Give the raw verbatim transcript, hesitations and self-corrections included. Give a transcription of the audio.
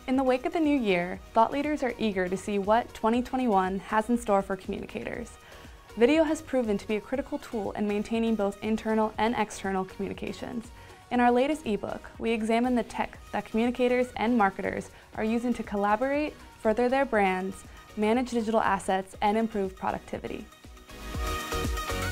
In the wake of the new year, thought leaders are eager to see what twenty twenty-one has in store for communicators. Video has proven to be a critical tool in maintaining both internal and external communications. In our latest ebook, we examine the tech that communicators and marketers are using to collaborate, further their brands, manage digital assets, and improve productivity.